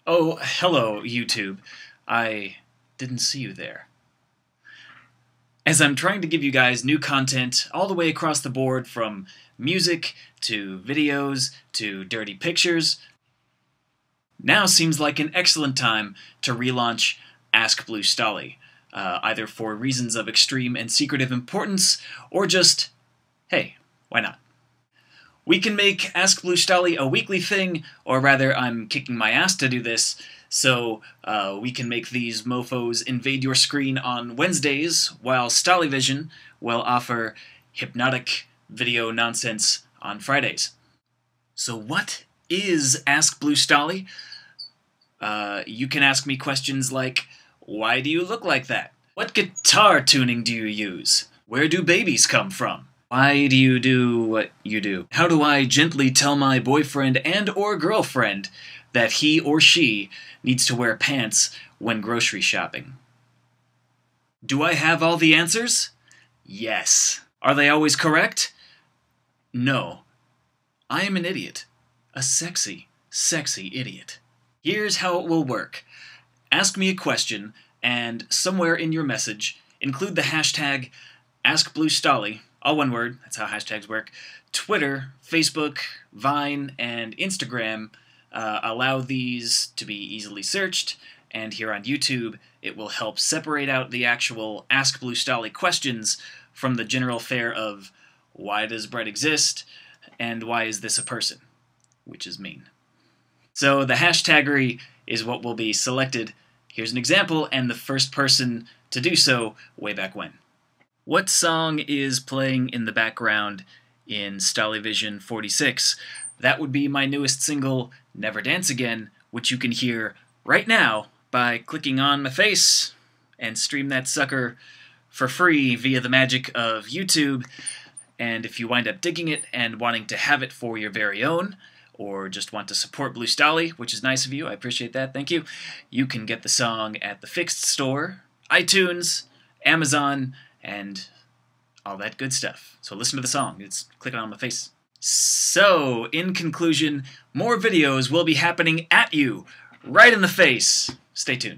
Oh, hello, YouTube. I didn't see you there. As I'm trying to give you guys new content all the way across the board, from music to videos to dirty pictures, now seems like an excellent time to relaunch Ask Blue Stolly, either for reasons of extreme and secretive importance, or just, hey, why not? We can make Ask Blue Stolly a weekly thing, or rather, I'm kicking my ass to do this, so we can make these mofos invade your screen on Wednesdays, while Stollyvision will offer hypnotic video nonsense on Fridays. So what is Ask Blue Stolly? You can ask me questions like, why do you look like that? What guitar tuning do you use? Where do babies come from? Why do you do what you do? How do I gently tell my boyfriend and or girlfriend that he or she needs to wear pants when grocery shopping? Do I have all the answers? Yes. Are they always correct? No. I am an idiot. A sexy, sexy idiot. Here's how it will work. Ask me a question, and somewhere in your message, include the hashtag AskBlueStolly, all one word, that's how hashtags work. Twitter, Facebook, Vine, and Instagram allow these to be easily searched, and here on YouTube, it will help separate out the actual Ask Blue Stolly questions from the general fare of why does bread exist, and why is this a person, which is mean. So the hashtaggery is what will be selected. Here's an example, and the first person to do so way back when. What song is playing in the background in Stollyvision 46? That would be my newest single, Never Dance Again, which you can hear right now by clicking on my face and stream that sucker for free via the magic of YouTube. And if you wind up digging it and wanting to have it for your very own, or just want to support Blue Stolly, which is nice of you, I appreciate that, thank you, you can get the song at the Fixed Store, iTunes, Amazon, and all that good stuff. So listen to the song. It's clicking on my face. So, in conclusion, more videos will be happening at you, right in the face. Stay tuned.